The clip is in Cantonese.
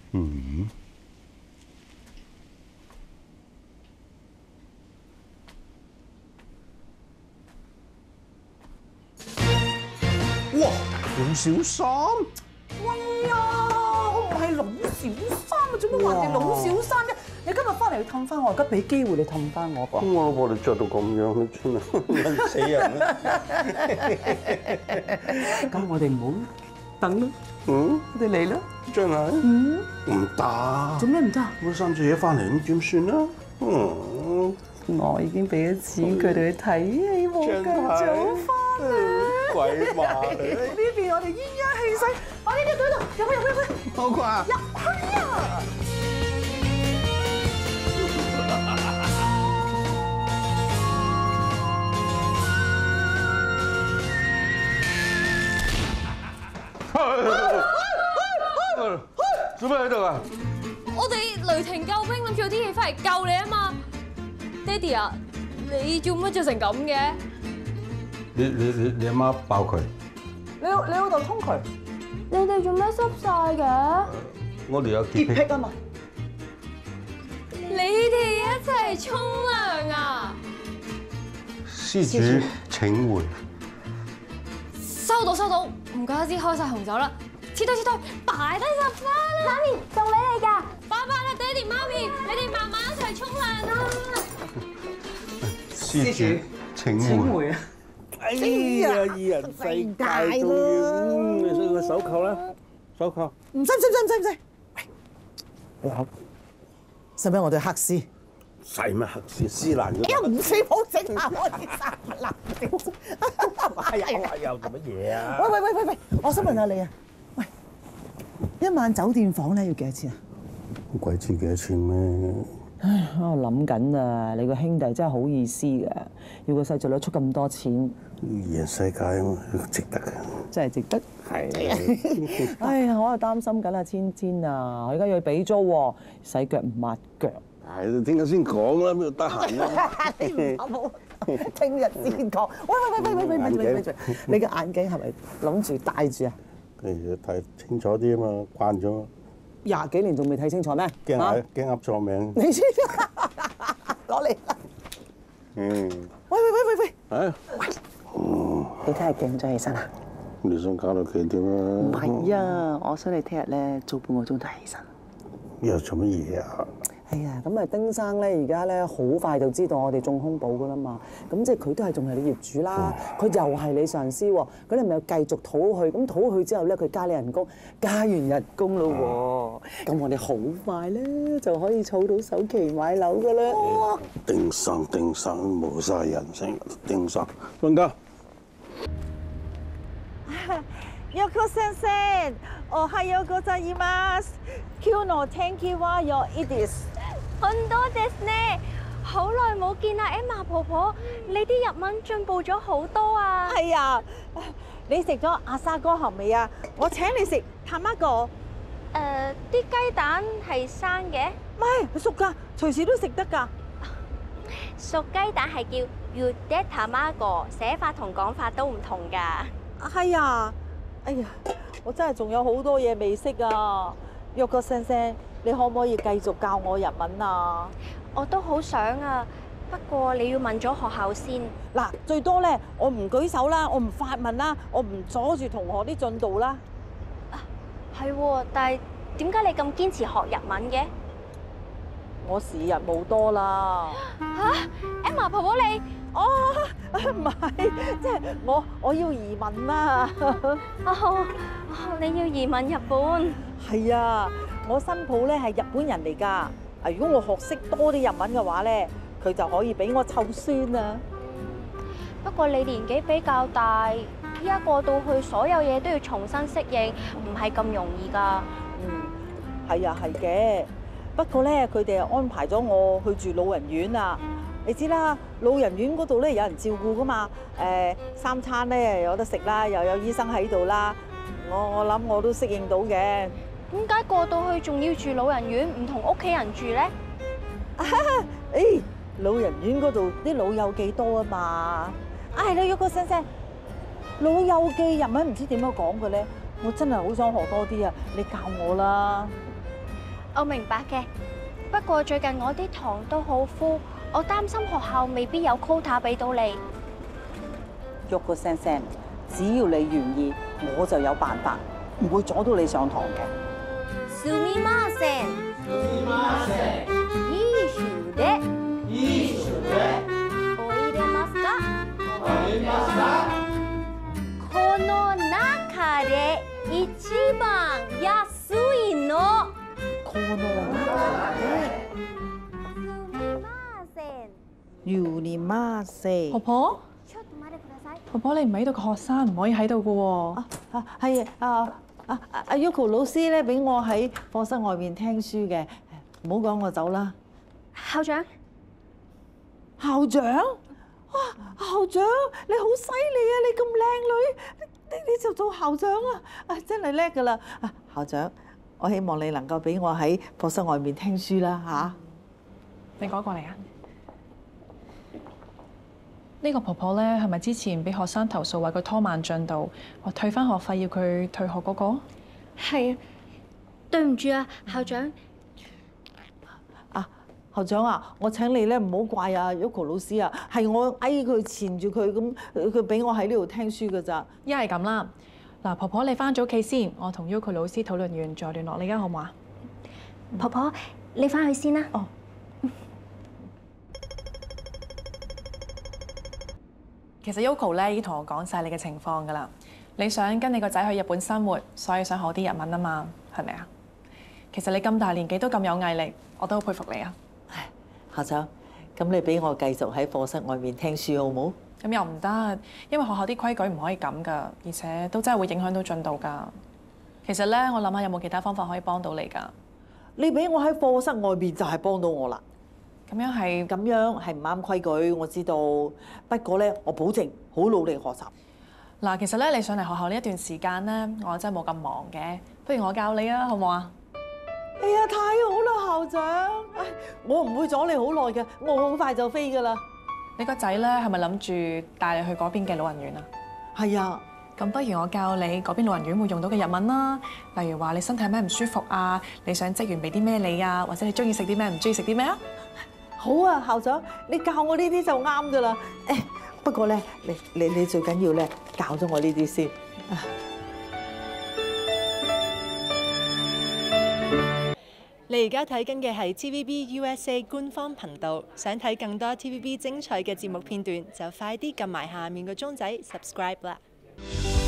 嗯。哇！老小三， 喂呀，我唔係老小三啊，做乜話你老小三啫？你今日翻嚟要氹翻我，而家俾機會你氹翻我噃。 我老婆你着到咁樣，真係嚇死人啦！ 咁我哋唔好等啦， 嗯， 我哋嚟啦。 真係，唔得。 做咩唔得？ 我三隻嘢翻嚟咁點算啊？嗯， 我已經俾咗錢佢哋去睇戲，冇咁早翻啦。 鬼馬嚟！ 呢邊我哋鴛鴦氣勢，我呢啲隊度入去， 好啩。 入去啊！ 做咩喺度啊？ 我哋雷霆救兵諗住有啲嘢翻嚟救你啊嘛，爹哋啊，你做乜做成咁嘅？ 你阿媽爆佢， 你老豆通渠， 你哋做咩濕晒嘅？ 我哋有潔癖潔癖啊嘛。 你哋一齊沖涼啊？ 施主請回。 收到，唔怪得知開晒紅酒啦，撤退，擺低10分啦！媽咪送你嚟㗎，拜拜啦，爹哋媽咪，你哋慢慢一齊沖涼啦！ 施主請回。 啊！ 哎呀，二人世界仲要，你送個手扣啦，手扣。 唔使，喂，使唔使我對黑絲？ 使乜黑絲絲爛咗？ 哎呀，唔死冇整下我啲衫啦！ 又做乜嘢啊？ 喂，我想問下你啊，喂，一晚酒店房咧要幾多錢啊？ 鬼知幾多錢咩？ 唉，我諗緊啊，你個兄弟真係好意思㗎，要個細侄女出咁多錢， 二人世界啊嘛，值得嘅。 真係值得。 係。 唉呀，我又擔心緊阿千千啊，我而家要去俾租喎，洗腳唔抹腳。 係，聽日先講啦，邊度得閒啊？ 你唔好，聽日先講。喂，咪住，你嘅眼鏡係咪諗住戴住啊？ 佢睇清楚啲啊嘛，慣咗。 20幾年仲未睇清楚咩？ 驚噏錯名。 你先攞嚟啦！ 嗯。 喂！ 啊？ 你聽日幾點鐘起身啊？ 你想搞到幾點啊？ 唔係啊，我想你聽日咧早半個鐘頭起身。 又做乜嘢啊？ 係啊，咁啊丁生咧而家咧好快就知道我哋中空保噶啦嘛，咁即係佢都係仲係你業主啦，佢又係你上司喎，咁你咪要繼續討佢，咁討佢之後咧佢加你人工，加完人工咯喎，咁我哋好快咧就可以儲到首期買樓噶啦。 丁生冇晒人性，丁生瞓覺。 Yoko先生，おはようございます。今日の天気は良いです。 很多ですね，好耐冇見啦 ，Emma 婆婆，你啲日文進步咗好多啊！ 係啊，你食咗阿沙哥喉未啊？我請你食卵。 啲雞蛋係生嘅， 唔係熟㗎，隨時都食得㗎。 熟雞蛋係叫 Yude Tamago，寫法同講法都唔同㗎。 係啊，哎呀，我真係仲有好多嘢未識啊！Yoko先生，你可唔可以繼續教我日文啊？ 我都好想啊，不過你要問咗學校先。 嗱，最多咧，我唔舉手啦，我唔發問啦，我唔阻住同學啲進度啦。 係喎，但係點解你咁堅持學日文嘅？ 我時日冇多啦。 嚇 ，Emma 婆婆你？ 唔係，即係我要移民啦。 你要移民日本？ 係啊，我新抱咧係日本人嚟㗎。啊，如果我學識多啲日文嘅話咧，佢就可以俾我湊孫啊。 不過你年紀比較大，依家過到去所有嘢都要重新適應，唔係咁容易㗎。 係啊，係嘅。不過咧，佢哋又安排咗我去住老人院啊。你知啦，老人院嗰度咧有人照顧㗎嘛。3餐咧有得食啦，又有醫生喺度啦。我諗我都適應到嘅。 點解過到去仲要住老人院，唔同屋企人住咧？ 老人院嗰度啲老友記多啊嘛。你Yoko先生，老友記日文唔知點樣講嘅咧，我真係好想學多啲啊！你教我啦。 我明白嘅，不過最近我啲堂都好 full，我擔心學校未必有 quota 俾到你。 喐個聲聲，只要你願意，我就有辦法，唔會阻到你上堂嘅。 すみません。いい週で。おいでますか？この中で一番安いの。 この中で。ยูนิมาเซ่婆婆，婆婆你唔喺度，個學生唔可以喺度噶喎。 係阿 Yuko 老師咧，俾我喺課室外面聽書嘅，唔好趕我走啦。 校長， 校長，哇！校長你好犀利啊！你咁靚女，你就做校長啊！真係叻噶啦！校長，我希望你能夠俾我喺課室外面聽書啦嚇。 你過嚟啊！呢個婆婆咧係咪之前俾學生投訴話佢拖慢進度，話退翻學費要佢退學嗰個？ 係啊，對唔住啊，校長。 校長啊，我請你咧唔好怪啊 Yuko 老師啊，係我佢纏住佢咁，佢俾我喺呢度聽書㗎咋。 一係咁啦，嗱婆婆你翻咗屋企先，我同 Yuko 老師討論完再聯絡你而家好唔好啊？ 婆婆，你翻去先啦。 哦。 其實 Yuko 咧已經同我講晒你嘅情況㗎啦，你想跟你個仔去日本生活，所以想學啲日文啊嘛，係咪啊？其實你咁大年紀都咁有毅力，我都好佩服你啊！ 校長，咁你俾我繼續喺課室外面聽書好冇？ 咁又唔得，因為學校啲規矩唔可以咁㗎，而且都真係會影響到進度㗎。其實咧，我諗下有冇其他方法可以幫到你㗎？ 你俾我喺課室外邊就係幫到我啦。 咁樣係唔啱規矩，我知道。不過咧，我保證好努力學習。 嗱，其實咧，你上嚟學校呢一段時間咧，我真係冇咁忙嘅，不如我教你啊，好唔好啊？ 哎呀，太好啦，校長！我唔會阻你好耐嘅，我好快就飛㗎啦。 你個仔咧係咪諗住帶你去嗰邊嘅老人院啊？ 係啊。 咁不如我教你嗰邊老人院會用到嘅日文啦，例如話你身體有咩唔舒服啊，你想職員俾啲咩你啊，或者你中意食啲咩，唔中意食啲咩啊？ 好啊，校長，你教我呢啲就啱㗎啦。不過咧，你最緊要咧教咗我呢啲先。 你而家睇緊嘅係 TVB USA 官方頻道，想睇更多 TVB 精彩嘅節目片段，就快啲撳埋下面個鐘仔 subscribe 啦！